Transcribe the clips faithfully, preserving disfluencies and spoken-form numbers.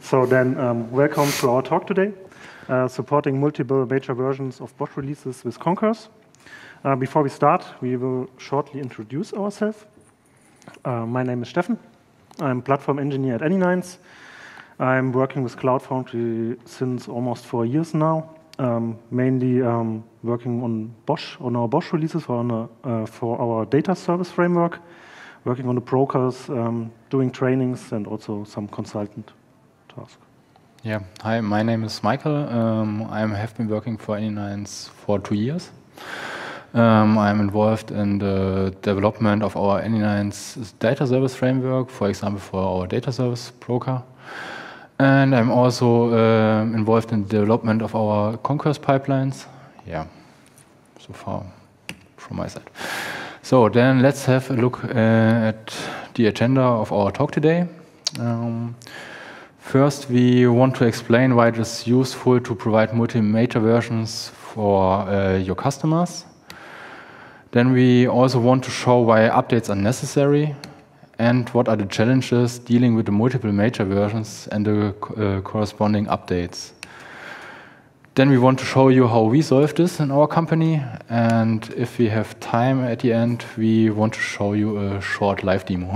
So then, um, welcome to our talk today, uh, supporting multiple major versions of Bosch releases with Concourse. Uh, before we start, we will shortly introduce ourselves. Uh, my name is Steffen. I'm platform engineer at Anyninds. I'm working with Cloud Foundry since almost four years now, um, mainly um, working on Bosch, on our Bosch releases for, on a, uh, for our data service framework, working on the brokers, um, doing trainings, and also some consultant tasks. Yeah, hi, my name is Michael. Um, I have been working for Anyninds for two years. Um, I'm involved in the development of our Anyninds data service framework, for example, for our data service broker. And I'm also uh, involved in the development of our Concourse pipelines. Yeah, so far from my side. So then let's have a look uh, at the agenda of our talk today. Um, first, we want to explain why it is useful to provide multi-major versions for uh, your customers. Then we also want to show why updates are necessary and what are the challenges dealing with the multiple major versions and the uh, corresponding updates. Then we want to show you how we solve this in our company, and if we have time at the end, we want to show you a short live demo.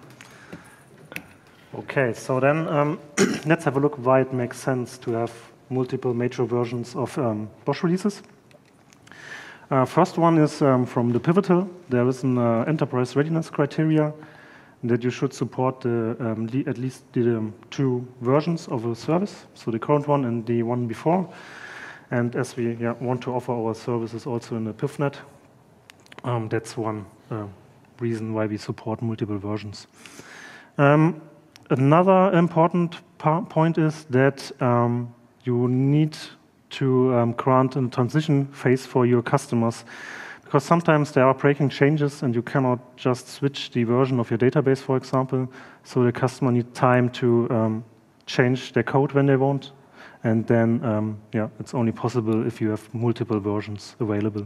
Okay, so then um, let's have a look why it makes sense to have multiple major versions of um, Bosch releases. Uh, first one is um, from the Pivotal. There is an uh, enterprise readiness criteria that you should support the, um, le at least the um, two versions of a service, so the current one and the one before. And as we yeah, want to offer our services also in the PivNet, um, that's one uh, reason why we support multiple versions. Um, another important point is that um, you need to um, grant a transition phase for your customers, because sometimes there are breaking changes and you cannot just switch the version of your database, for example, so the customer needs time to um, change their code when they want, and then um, yeah, it's only possible if you have multiple versions available.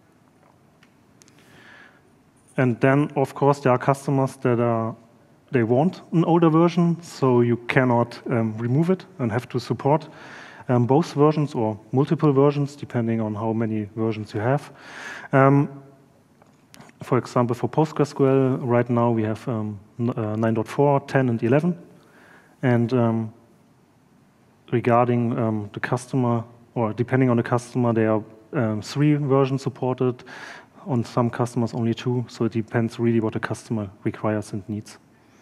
And then, of course, there are customers that are they want an older version, so you cannot um, remove it and have to support Um, both versions or multiple versions, depending on how many versions you have. Um, for example, for PostgreSQL, right now we have um, uh, nine point four, ten, and eleven. And um, regarding um, the customer, or depending on the customer, there are um, three versions supported. On some customers, only two. So it depends really what the customer requires and needs.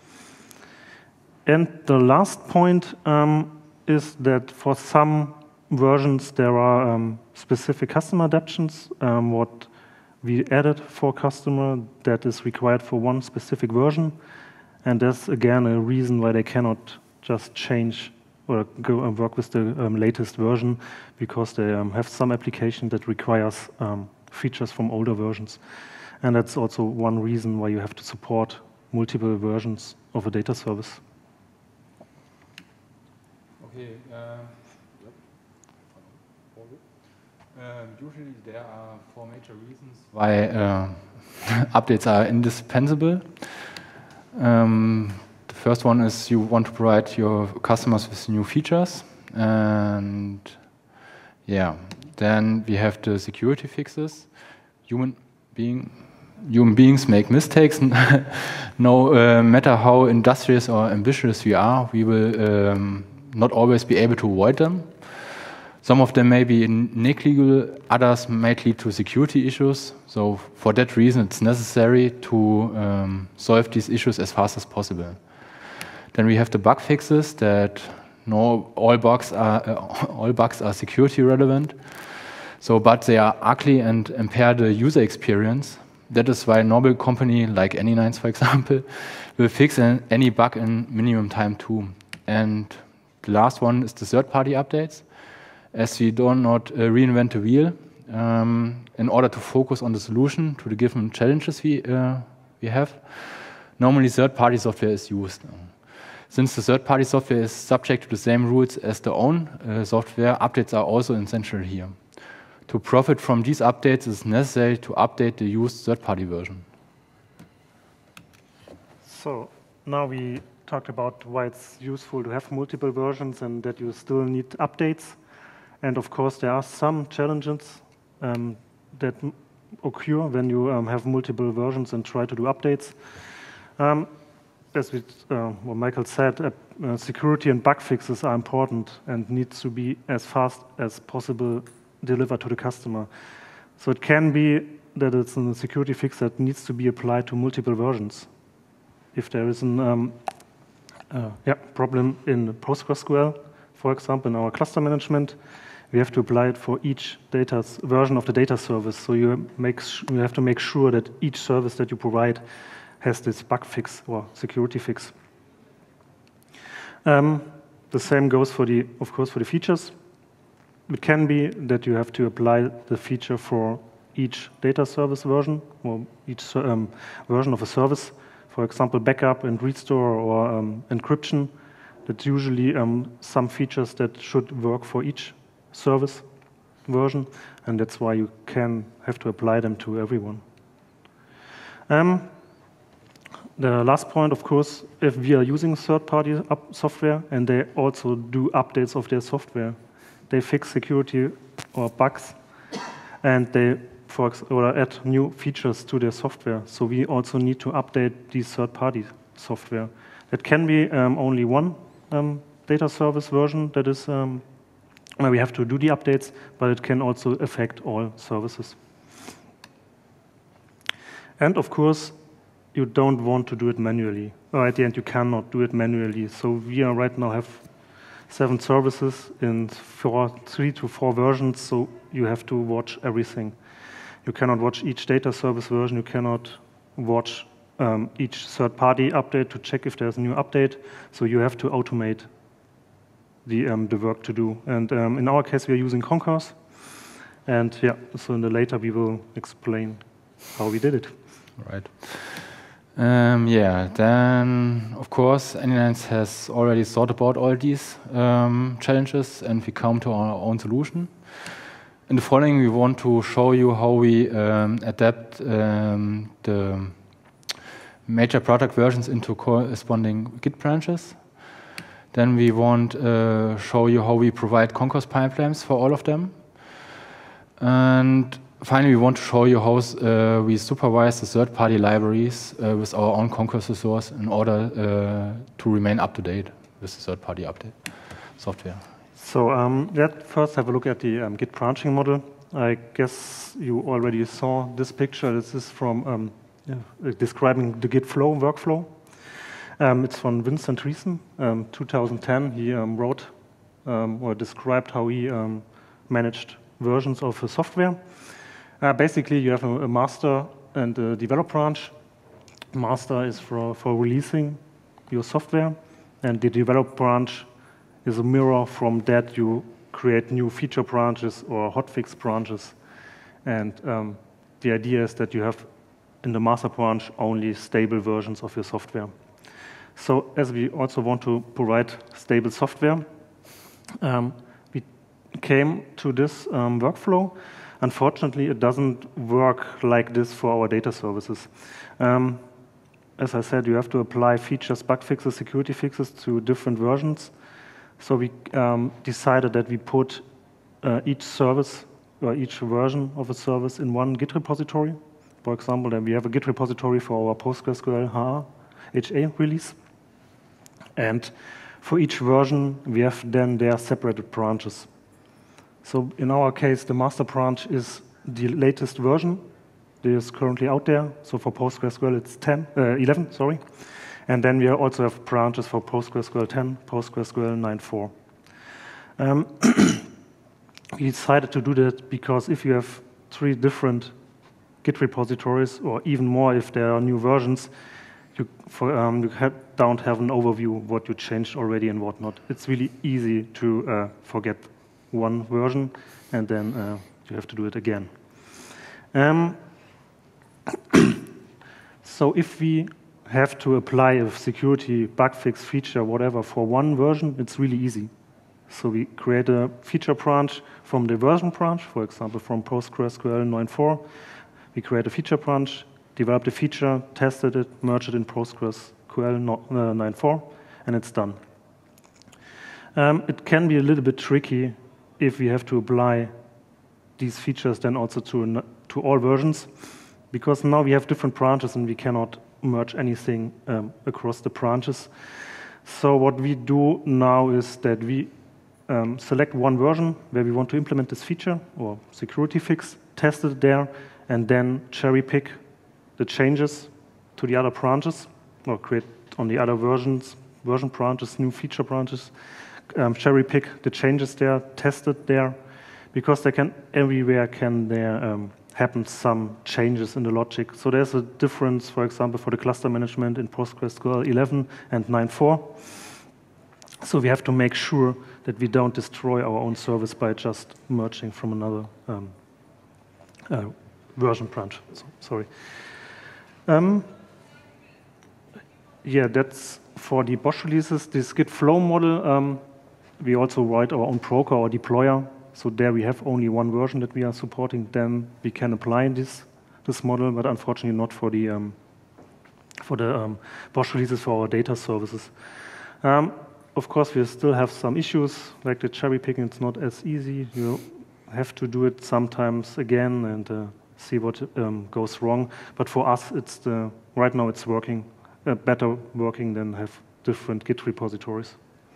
And the last point, um, is that for some versions there are um, specific customer adaptations, um, what we added for customer that is required for one specific version, and that's again a reason why they cannot just change or go and work with the um, latest version, because they um, have some application that requires um, features from older versions, and that's also one reason why you have to support multiple versions of a data service. Okay. Uh, uh, usually there are four major reasons why uh, updates are indispensable. Um, the first one is you want to provide your customers with new features, and yeah, then we have the security fixes. Human being, human beings make mistakes. No uh, matter how industrious or ambitious we are, we will um, not always be able to avoid them. Some of them may be negligible, others might lead to security issues. So for that reason, it's necessary to um, solve these issues as fast as possible. Then we have the bug fixes that no, all bugs are uh, all bugs are security relevant. So, but they are ugly and impair the user experience. That is why a normal company like Anyninds, for example, will fix an, any bug in minimum time too. And the last one is the third-party updates, as we do not uh, reinvent the wheel um, in order to focus on the solution to the given challenges we, uh, we have. Normally, third-party software is used. Since the third-party software is subject to the same rules as the own uh, software, updates are also essential here. To profit from these updates, it is necessary to update the used third-party version. So now we talked about why it's useful to have multiple versions and that you still need updates. And of course, there are some challenges um, that occur when you um, have multiple versions and try to do updates. Um, as we, uh, what Michael said, uh, uh, security and bug fixes are important and needs to be as fast as possible delivered to the customer. So it can be that it's a security fix that needs to be applied to multiple versions. If there is a um, uh, yeah, problem in PostgreSQL, for example, in our cluster management, we have to apply it for each data version of the data service. So you, make, you have to make sure that each service that you provide has this bug fix or security fix. Um, the same goes for the, of course, for the features. It can be that you have to apply the feature for each data service version or each um, version of a service. For example, backup and restore or um, encryption. That's usually um, some features that should work for each service version, and that's why you can have to apply them to everyone. Um, the last point, of course, if we are using third-party software and they also do updates of their software, they fix security or bugs, and they for or add new features to their software. So we also need to update these third-party software. It can be um, only one um, data service version that is um, where we have to do the updates, but it can also affect all services. And of course, you don't want to do it manually. Or at the end, you cannot do it manually. So we are right now have seven services in four, three to four versions, so you have to watch everything. You cannot watch each data service version. You cannot watch um, each third-party update to check if there's a new update. So you have to automate the, um, the work to do. And um, in our case, we are using Concourse. And yeah, so in the later we will explain how we did it. Right. Um, yeah, then of course N nine has already thought about all these um, challenges, and we come to our own solution. In the following, we want to show you how we um, adapt um, the major product versions into corresponding Git branches. Then we want to uh, show you how we provide Concourse pipelines for all of them. And finally, we want to show you how uh, we supervise the third-party libraries uh, with our own Concourse resource in order uh, to remain up to date with the third-party update software. So um, let's first have a look at the um, Git branching model. I guess you already saw this picture. This is from um, yeah, describing the Git flow workflow. Um, it's from Vincent Treason, um, two thousand ten. He um, wrote um, or described how he um, managed versions of a software. Uh, basically, you have a, a master and a develop branch. Master is for, for releasing your software, and the develop branch is a mirror. From that, you create new feature branches or hotfix branches. And um, the idea is that you have in the master branch only stable versions of your software. So as we also want to provide stable software, um, we came to this um, workflow. Unfortunately, it doesn't work like this for our data services. Um, as I said, you have to apply features, bug fixes, security fixes to different versions. So we um, decided that we put uh, each service or each version of a service in one Git repository. For example, then we have a Git repository for our PostgreSQL H A release. And for each version, we have then their separated branches. So in our case, the master branch is the latest version that is currently out there. So for PostgreSQL, it's ten, uh, eleven, sorry. And then we also have branches for PostgreSQL ten, PostgreSQL nine point four. Um, we decided to do that because if you have three different Git repositories, or even more if there are new versions, you, for, um, you ha don't have an overview of what you changed already and what not. It's really easy to uh, forget one version, and then uh, you have to do it again. Um, so if we have to apply a security bug fix feature, whatever, for one version, it's really easy. So we create a feature branch from the version branch, for example, from PostgreSQL nine point four. We create a feature branch, develop the feature, tested it, merged it in PostgreSQL nine point four, and it's done. Um, it can be a little bit tricky if we have to apply these features then also to, to all versions, because now we have different branches and we cannot merge anything um, across the branches. So what we do now is that we um, select one version where we want to implement this feature or security fix, test it there, and then cherry pick the changes to the other branches, or create on the other versions, version branches, new feature branches, um, cherry pick the changes there, test it there, because there can everywhere can there um, happen some changes in the logic. So there's a difference, for example, for the cluster management in PostgreSQL eleven and nine point four. So we have to make sure that we don't destroy our own service by just merging from another um, uh, version branch. So, sorry. Um, yeah, that's for the Bosch releases. This Git flow model, um, we also write our own broker or deployer. So there we have only one version that we are supporting. Then we can apply this this model, but unfortunately not for the um, for the um, Bosch releases for our data services. Um, of course, we still have some issues like the cherry picking. It's not as easy. You have to do it sometimes again and uh, see what um, goes wrong. But for us, it's the right now it's working uh, better working than have different Git repositories.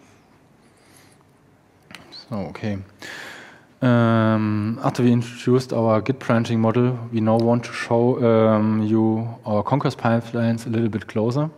So okay. Um, after we introduced our Git branching model, we now want to show um, you our Concourse pipelines a little bit closer.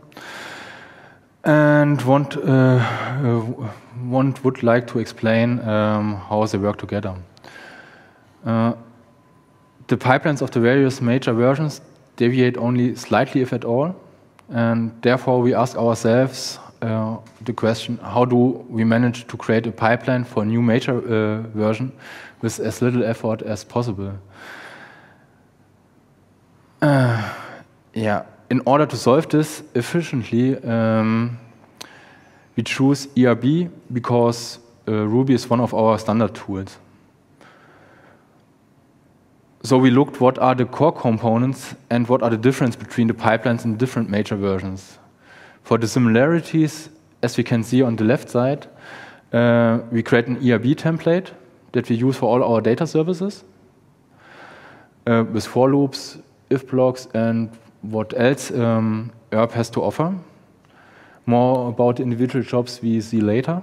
And want, uh, uh, one would like to explain um, how they work together. Uh, the pipelines of the various major versions deviate only slightly, if at all. And therefore, we ask ourselves Uh, the question, how do we manage to create a pipeline for a new major uh, version with as little effort as possible? Uh, yeah, in order to solve this efficiently, um, we choose E R B because uh, Ruby is one of our standard tools. So we looked what are the core components and what are the difference between the pipelines in different major versions. For the similarities, as we can see on the left side, uh, we create an E R B template that we use for all our data services uh, with for loops, if blocks, and what else um, E R B has to offer. More about the individual jobs we see later.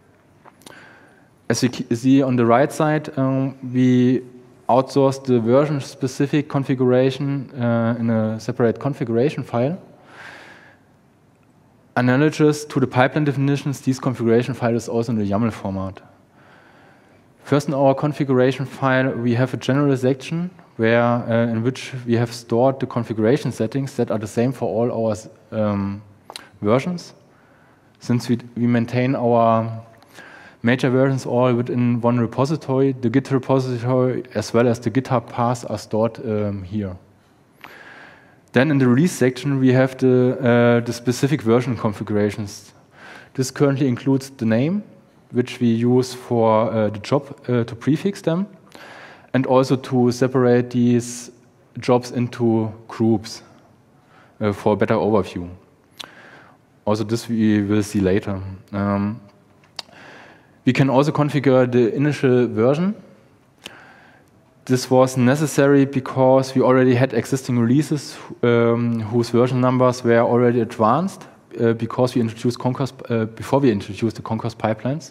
As you see on the right side, um, we outsource the version-specific configuration uh, in a separate configuration file. Analogous to the pipeline definitions, this configuration file is also in the YAML format. First, in our configuration file, we have a general section where, uh, in which we have stored the configuration settings that are the same for all our um, versions. Since we, we maintain our major versions all within one repository, the Git repository as well as the GitHub paths are stored um, here. Then in the release section, we have the, uh, the specific version configurations. This currently includes the name, which we use for uh, the job uh, to prefix them, and also to separate these jobs into groups uh, for a better overview. Also, this we will see later. Um, we can also configure the initial version. This was necessary because we already had existing releases um, whose version numbers were already advanced uh, because we introduced Concourse uh, before we introduced the Concourse pipelines.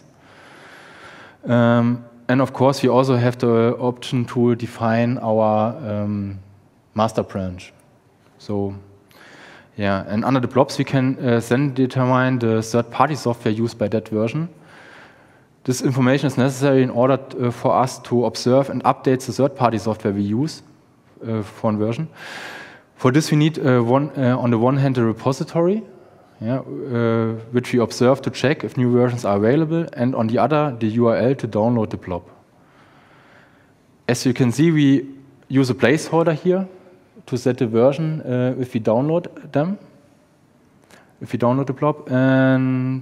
Um, and of course, we also have the option to define our um, master branch. So, yeah, and under the blobs, we can uh, then determine the third-party software used by that version. This information is necessary in order uh, for us to observe and update the third-party software we use uh, for a version. For this, we need, uh, one, uh, on the one hand, a repository, yeah, uh, which we observe to check if new versions are available, and on the other, the U R L to download the blob. As you can see, we use a placeholder here to set the version uh, if we download them, if we download the blob, and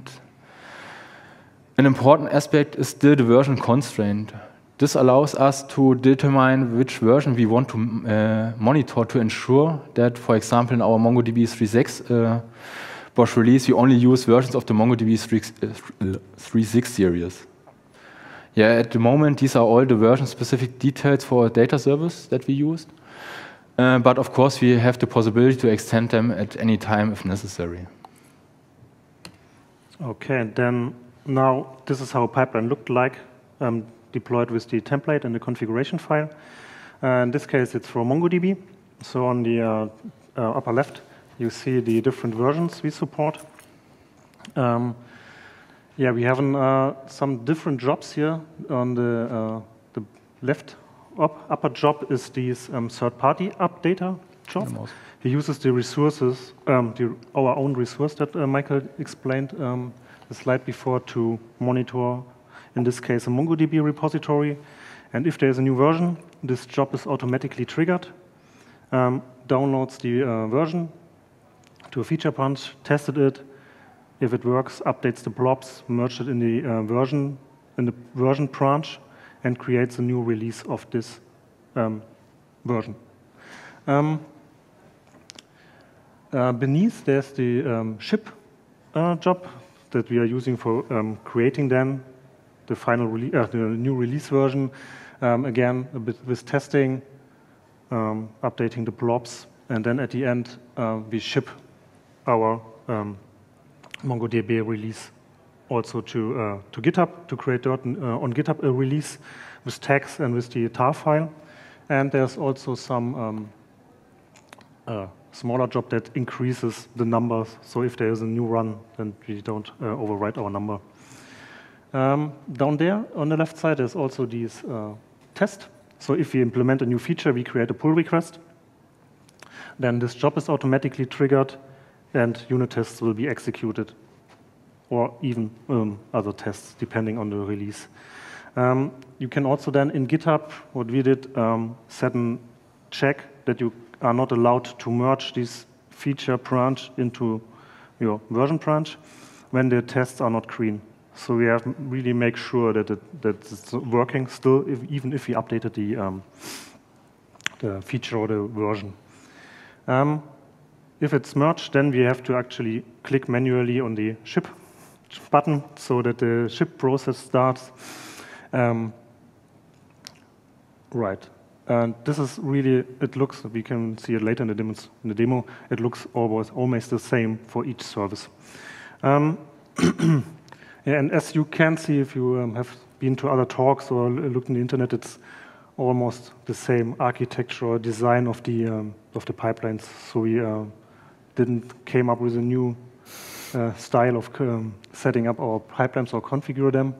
an important aspect is still the version constraint. This allows us to determine which version we want to uh, monitor to ensure that, for example, in our MongoDB three point six uh, Bosch release, we only use versions of the MongoDB three point six series. Yeah, at the moment, these are all the version-specific details for data service that we used. Uh, but of course, we have the possibility to extend them at any time if necessary. Okay, and then now this is how a pipeline looked like, um, deployed with the template and the configuration file. Uh, in this case, it's for MongoDB. So on the uh, uh, upper left, you see the different versions we support. Um, yeah, we have an, uh, some different jobs here. On the, uh, the left up, upper job is this um, third-party updater job. He uses the resources, um, the, our own resource that uh, Michael explained um, the slide before, to monitor, in this case, a MongoDB repository. And if there's a new version, this job is automatically triggered, um, downloads the uh, version to a feature branch, tested it. If it works, updates the blobs, merges it in the uh, version in the version branch, and creates a new release of this um, version. Um, uh, beneath, there's the um, ship uh, job that we are using for um, creating then the final release, uh, the new release version. Um, again, a bit with testing, um, updating the blobs, and then at the end uh, we ship our um, MongoDB release also to uh, to GitHub to create uh, on GitHub a release with tags and with the tar file. And there's also some um, uh, smaller job that increases the numbers. So if there is a new run, then we don't uh, overwrite our number. Um, down there on the left side, there's also these uh, test. So if we implement a new feature, we create a pull request. Then this job is automatically triggered, and unit tests will be executed, or even um, other tests, depending on the release. Um, you can also then, in GitHub, what we did, um, set a check that you are not allowed to merge this feature branch into your version branch when the tests are not green. So we have really make sure that, it, that it's working still, if, even if we updated the, um, the feature or the version. Um, if it's merged, then we have to actually click manually on the ship button so that the ship process starts. Um, right. And this is really, it looks, we can see it later in the, demos, in the demo, it looks almost, almost the same for each service. Um, yeah, and as you can see, if you um, have been to other talks or looked on the internet, it's almost the same architecture or design of the, um, of the pipelines. So we uh, didn't came up with a new uh, style of um, setting up our pipelines or configure them.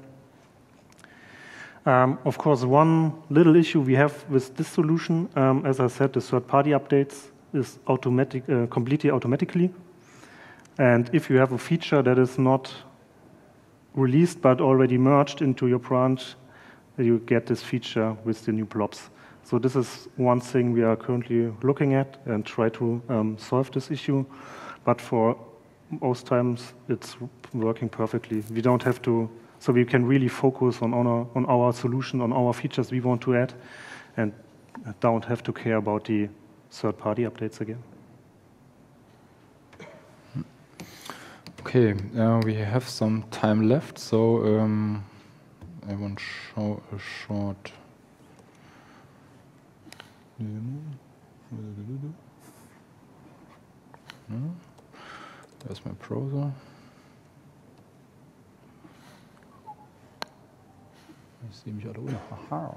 Um, of course, one little issue we have with this solution, um, as I said, the third-party updates is automatic, uh, completely automatically. And if you have a feature that is not released but already merged into your branch, you get this feature with the new blobs. So this is one thing we are currently looking at and try to um, solve this issue. But for most times, it's working perfectly. We don't have to. So we can really focus on our, on our solution, on our features we want to add, and don't have to care about the third-party updates again. Okay, uh, we have some time left, so um, I want to show a short demo. There's my browser. Ich sehe mich alle ohne. Aha.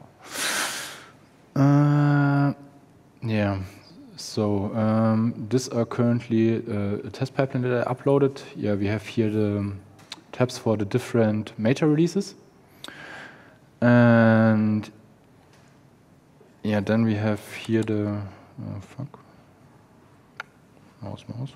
Uh, yeah, so um, these are currently uh, a test pipeline that I uploaded. Yeah, we have here the tabs for the different major releases. And yeah, then we have here the, oh fuck, mouse, mouse.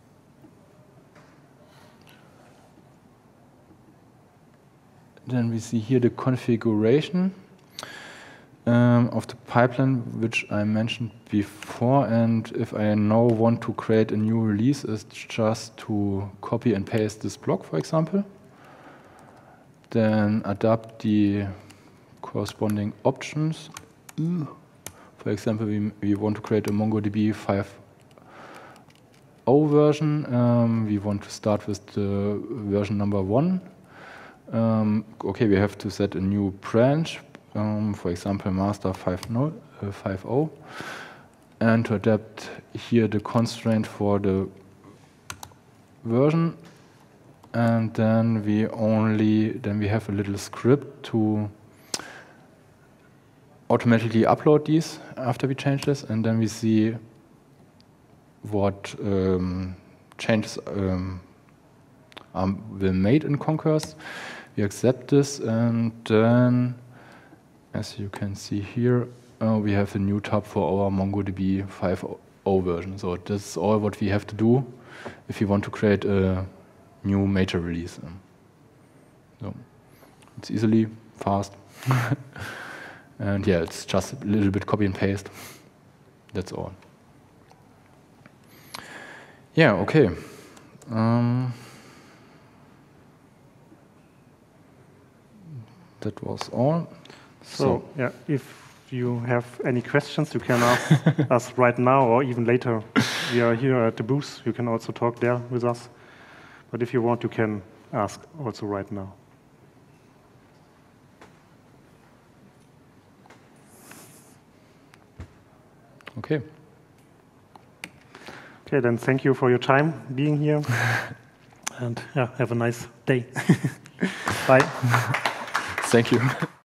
Then we see here the configuration um, of the pipeline, which I mentioned before. And if I now want to create a new release, it's just to copy and paste this block, for example. Then adapt the corresponding options. For example, we, we want to create a MongoDB five O version, um, we want to start with the version number one. Um, okay, we have to set a new branch, um, for example, master five point zero, and to adapt here the constraint for the version. And then we only, then we have a little script to automatically upload these after we change this, and then we see what um, changes um, are will made in Conquers. We accept this, and then, as you can see here, uh, we have a new tab for our MongoDB five point zero version. So this is all what we have to do if you want to create a new major release. Um, so it's easily, fast, and yeah, it's just a little bit copy and paste. That's all. Yeah, okay. Um, that was all. So, so yeah, if you have any questions, you can ask us right now or even later. We are here at the booth. You can also talk there with us. But if you want, you can ask also right now. Okay. Okay, then thank you for your time being here. And yeah, have a nice day. Bye. Thank you.